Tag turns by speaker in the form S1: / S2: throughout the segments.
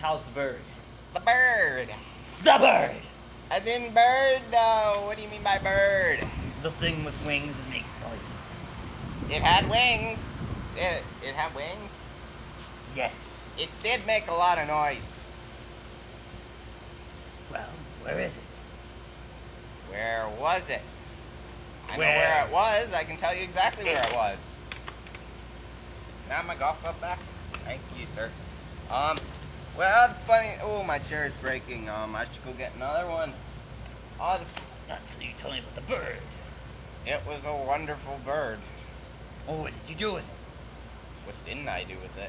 S1: How's the bird?
S2: The bird.
S1: The bird!
S2: As in bird? What do you mean by bird?
S1: The thing with wings that makes noises.
S2: It had wings. It had wings?
S1: Yes.
S2: It did make a lot of noise.
S1: Well, where is it?
S2: Where was it? I know
S1: Where?
S2: where it was. I can tell you exactly where it was. Can I have my golf club back? Thank you, sir. Well, funny. Oh, my chair is breaking. I should go get another one. Oh,
S1: Not until you tell me about the bird.
S2: it was a wonderful bird.
S1: Oh, what did you do with it?
S2: What didn't I do with it?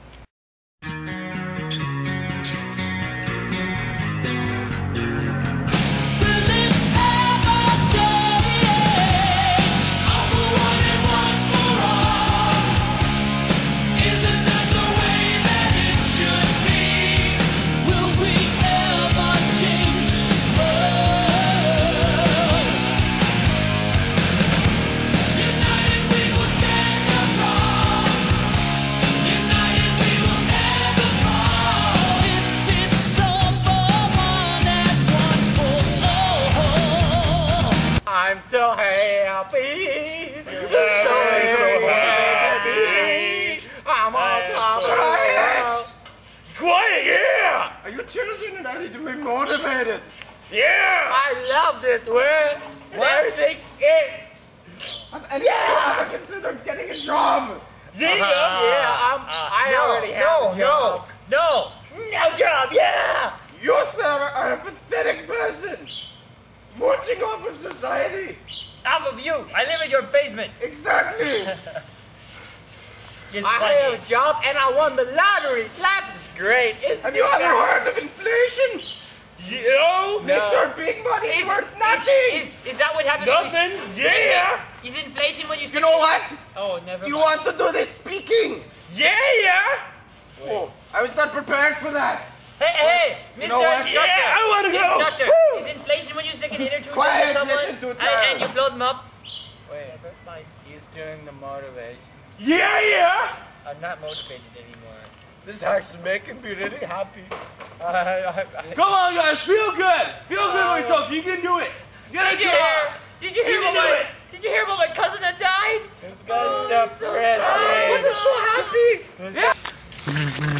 S3: I'm so happy. So happy. I'm on top of the world.
S1: Quiet, yeah!
S3: Are you children and I need to be motivated?
S1: Yeah!
S3: I love this word. Everything is. I ever considered getting a job.
S1: Yeah!
S3: I already have a job.
S1: No job, yeah!
S3: You, sir, are a pathetic person. Mooching off of society.
S1: Off of you! I live in your basement!
S3: Exactly.
S1: It's
S3: I
S1: funny.
S3: have a job and I won the lottery. Life is great.
S4: Have you ever heard of inflation?
S1: You?
S4: Makes your big money worth nothing.
S3: Is that what happened?
S1: Nothing? Yeah!
S3: Is inflation when you
S4: You know what?
S3: Oh, never
S4: You
S3: mind.
S4: want to do this speaking?
S1: Yeah!
S4: Oh, I was not prepared for that.
S3: Hey, Mr.
S4: know what?
S3: Instructor.
S1: Yeah, I wanna go.
S3: Instructor,
S1: Woo.
S3: is inflation when you stick an inner tube
S4: Quiet,
S3: into someone
S4: listen to
S3: and
S4: child.
S3: you blow them up? Wait, he's doing the motivation.
S1: Yeah!
S3: I'm not motivated anymore.
S4: This is actually making me really happy.
S1: Come on, guys, feel good! Feel good with yourself, you can do it! Get a job!
S3: Did you hear
S1: You
S3: about
S1: can do
S3: my?
S1: it.
S3: Did you hear about my cousin that died?
S4: God,
S3: so
S4: I'm so happy.
S1: Yeah!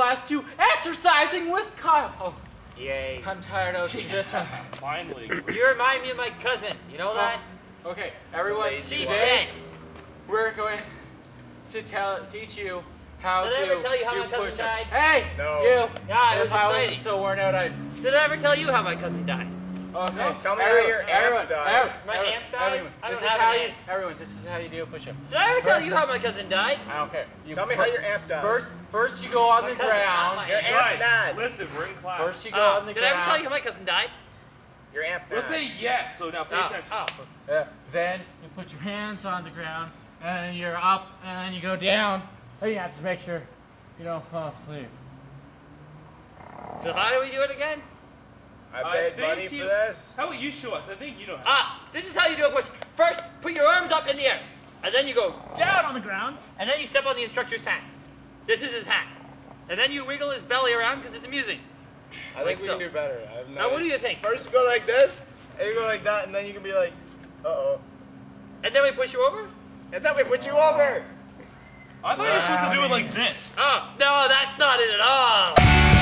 S3: class 2 exercising with Kyle. Oh,
S5: Yay.
S3: I'm tired of this one.
S1: Finally.
S5: You remind me of my cousin. You know that?
S3: Okay, everyone,
S5: She's
S3: today
S5: dead.
S3: we're going to teach you how
S5: Did I
S3: to
S5: ever tell you how
S3: do
S5: my cousin
S3: push-ups.
S5: died?
S3: Hey,
S4: No.
S3: you.
S5: Yeah, it was
S3: If I wasn't
S5: exciting.
S3: so worn out, I'd...
S5: Did I ever tell you how my cousin died?
S3: Okay.
S4: Tell me how your amp died.
S5: My amp died?
S3: Everyone,
S5: I don't
S3: this is
S5: have
S3: how
S5: an
S3: you.
S5: amp.
S3: Everyone, this is how you do a push-up.
S5: Did I ever tell you how my cousin died?
S3: I don't care.
S4: Tell me how your amp died.
S3: First you go on
S5: My
S3: the
S5: cousin, not
S3: ground.
S5: my
S4: Your
S5: amp.
S4: amp died.
S1: Listen, we're in class.
S3: First you go on the
S5: Did
S3: ground.
S5: I ever tell you how my cousin died?
S4: Your amp
S1: We'll
S4: died.
S1: say yes, so now pay attention.
S3: Then you put your hands on the ground, and you're up, and then you go down. And you have to make sure you don't fall asleep.
S5: So how do we do it again?
S4: I paid
S1: think
S4: money
S1: you-
S4: for this.
S1: How about you show us? I think you know how.
S5: This is how you do a push. First, put your arms up in the air, and then you go down on the ground, and then you step on the instructor's hat. This is his hat. And then you wiggle his belly around because it's amusing.
S4: I think we can do better. I have no
S5: Now, what do you think?
S4: First you go like this, and you go like that, and then you can be like, uh-oh.
S5: And then we push you over?
S4: And then we put you over.
S1: I thought you were supposed to do it like this.
S5: Oh, no, that's not it at all.